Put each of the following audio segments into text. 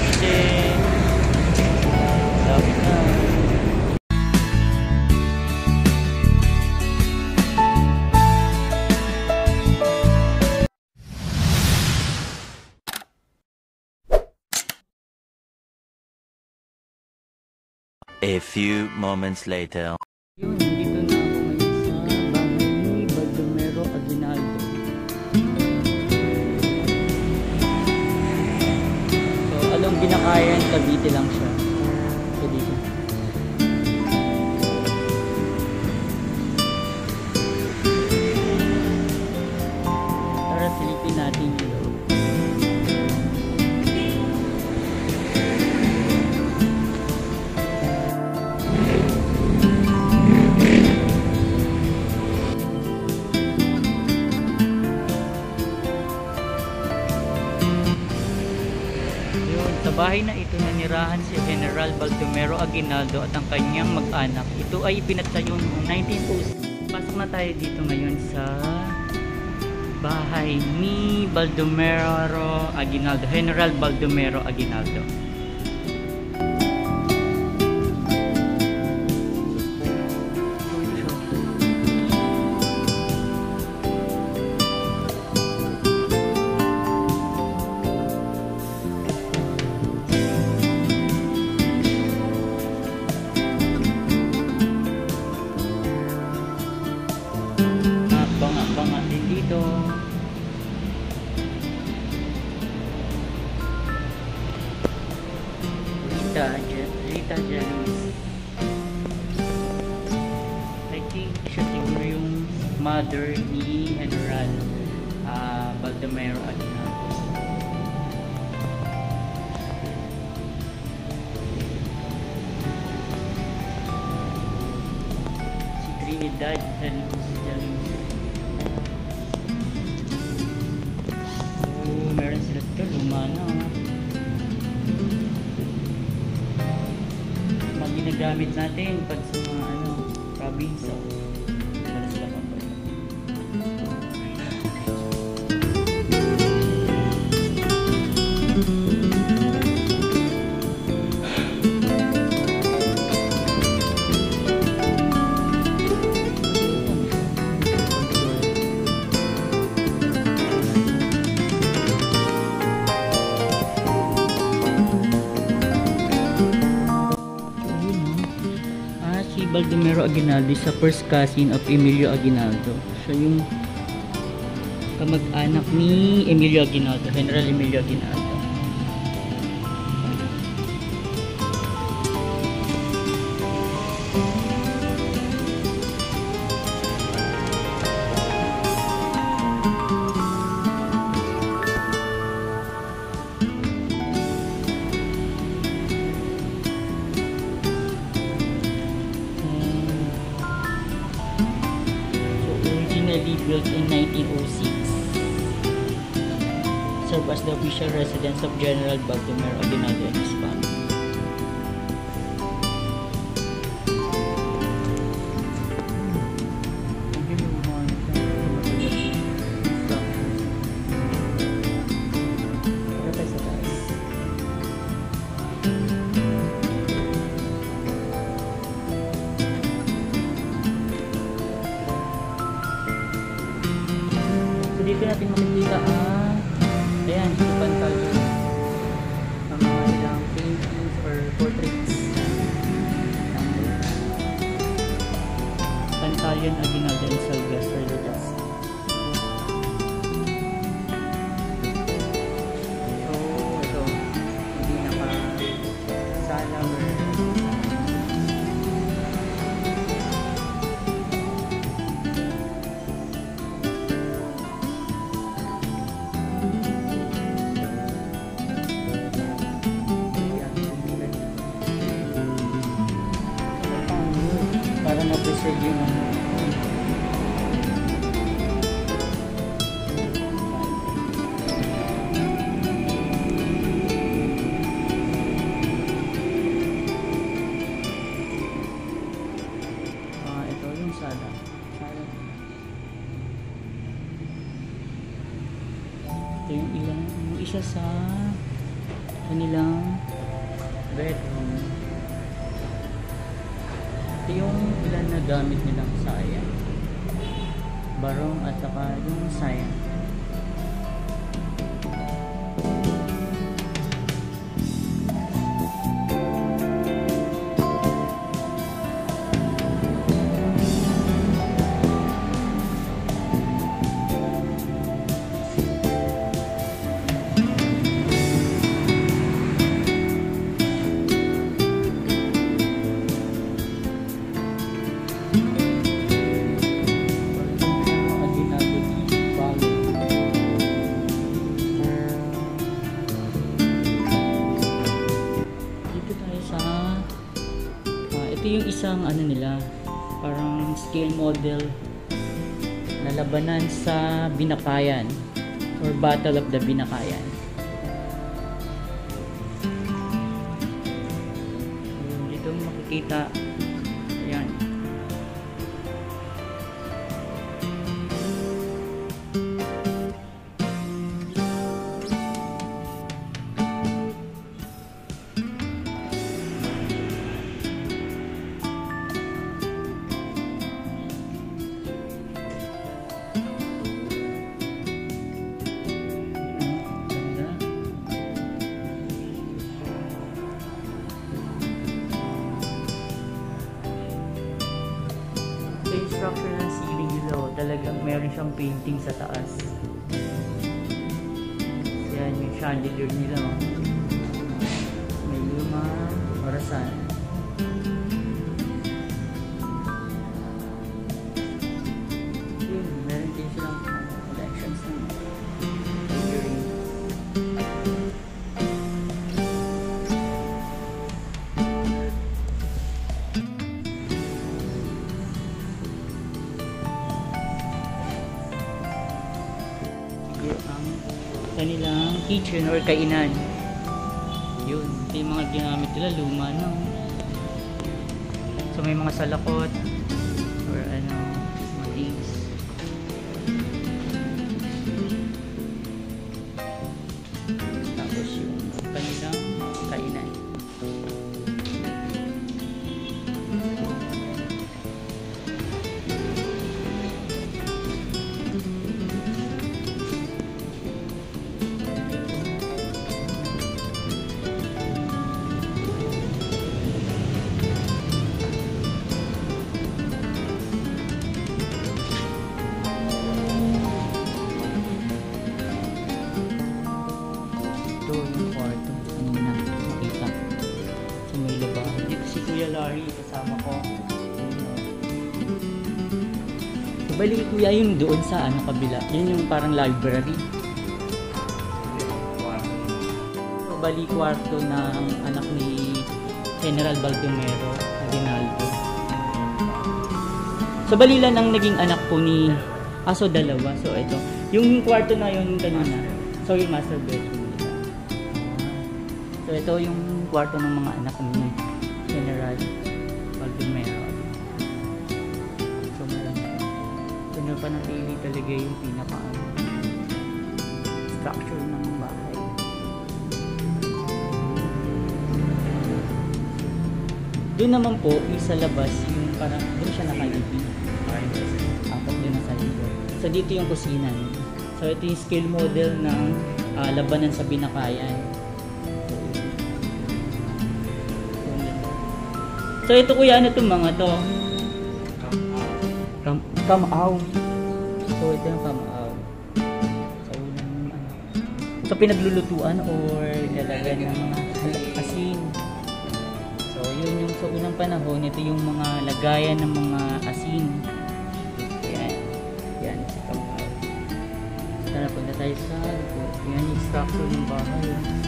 Kasi lapit na. A few moments later. Yun, dito na ako ngayon sa bahay ni Baldomero Aguinaldo. So, along Binakayan, Cavite lang siya. So, dito. Tara, silipin natin yung loob. Sa bahay na ito nanirahan si General Baldomero Aguinaldo at ang kanyang mag-anak. Ito ay pinagtayo noong 1906. Pasok na tayo dito ngayon sa bahay ni Baldomero Aguinaldo, General Baldomero Aguinaldo. Banga din dito. Rita Janice. I think siya siguro yung mother ni General Baldomero Aguinaldo. Si Trinidad Janice. Meron sila ito, luma na. Mga ginagamit natin pag sa mga province. Meron sila pang pala. Baldomero Aguinaldo sa first cousin of Emilio Aguinaldo. Siya yung kamag-anak ni Emilio Aguinaldo, General Emilio Aguinaldo. Built in 1906, served as the official residence of General Baldomero Aguinaldo and his family. Dito natin makikita ayan, pantal ang mga ilang paintings or portraits Pantalyon Aguinaldo and Sylvester Lucas. So ito hindi nakasala or para ma-preserve yung ito yung sala. Ito yung ilang, yung isa sa kanilang bedroom. Ito yung ilan na gamit nilang sayang. Barong at saka yung sayang. Ito yung isang ano nila, parang scale model na labanan sa Binakayan or Battle of the Binakayan. Dito makikita, ayan. Structure ng ceiling nila, talagang meron siyang painting sa taas. Yan yung chandelier nila, may luma, orasan. Yun, meron din silang collections ng figurines. Kanilang kitchen or kainan. Yun, ito yung mga ginamit nila, luma, no? So may mga salakot or ano, mga things. Tapos yung kanilang kainan. Kasama ko. So, bali kuya yung doon sa ano kabila. Yun yung parang library. So, bali kwarto ng anak ni General Baldomero Aguinaldo. So bali lang ang naging anak po ni dalawa. So ito. Yung kwarto na yun kanina. So yung master bedroom nila. So ito yung kwarto ng mga anak ni General Baldonero. So meron pa ng TV talaga yung pinaka structure ng bahay. Doon naman po sa labas yung parang doon siya nakalibing. Apat doon sa likod. So dito yung kusina. So ito yung scale model ng labanan sa Binakayan. So ito kuya, ano itong mga to? Come-out. So ito yung come-out. So pinaglulutuan or lalagyan ng mga asin. So yun yung sa unang panahon, ito yung mga lagayan ng mga asin. Yan. Yan si come-out. Tara, punta tayo sa yan yung structure ng bahay.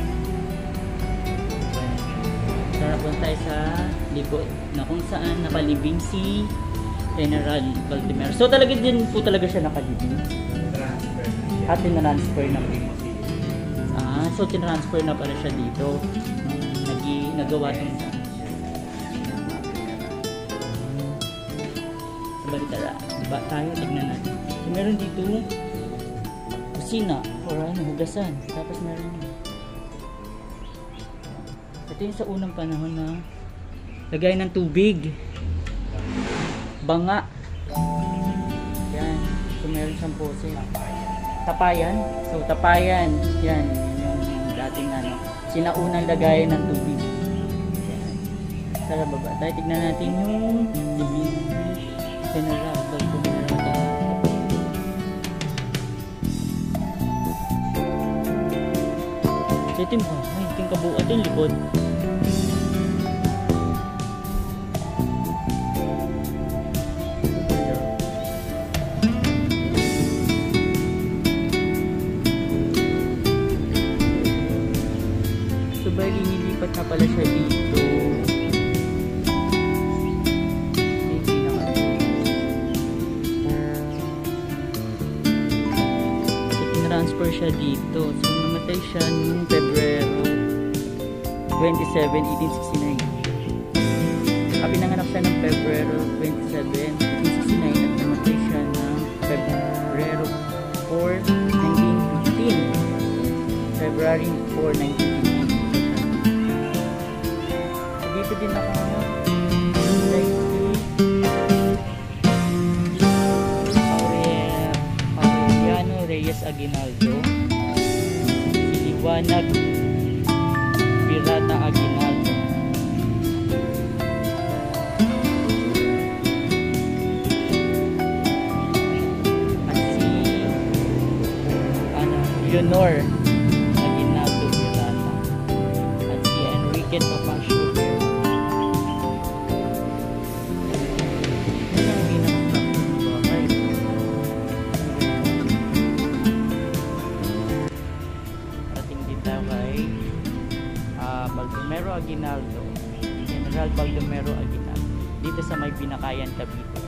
Tara, punta tayo sa likod na kung saan nakalibing si General Baldonero. So talaga din po talaga siya nakalibing. At tinransfer na po. So tinransfer na pala siya dito. Nagawa din sa Balitara. Tayo, tignan natin. So meron dito kusina or ano, hugasan. Tapos meron Ito yung sa unang panahon na lagay ng tubig. Banga. Yan. So meron siyang pose. Tapayan. So tapayan. Yan. Yung dating ano. Sinaunang lagay ng tubig. Yan. Sa baba. Tayo tignan natin yung general. So ito yung bahay. Ito yung kabuuan. Ito yung likod. So bali nilipat na pala siya dito. Hindi naman. So tinransfer siya dito. So namatay siya noong Pebrero 27, 1869. Pinanganak siya ng Pebrero 27, 1869 at namatay siya ng Pebrero 4, 1915. February 4, 1915. Dito din ako Aureliano Reyes Aguinaldo, Liwanag Pirata Aguinaldo. At si Leonor Aguinaldo Pirata. At si Enrique Topacio. Baldomero Aguinaldo, General Baldomero Aguinaldo, dito sa may Binakayan, Cavite.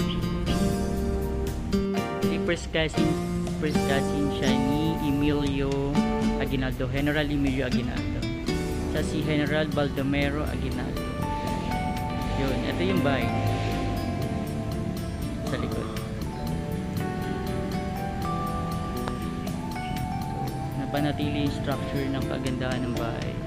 Si first cousin siya ni Emilio Aguinaldo, General Emilio Aguinaldo. Sa si General Baldomero Aguinaldo. Yun, ito yung bahay sa likod. Napanatili yung structure ng kagandahan ng bahay.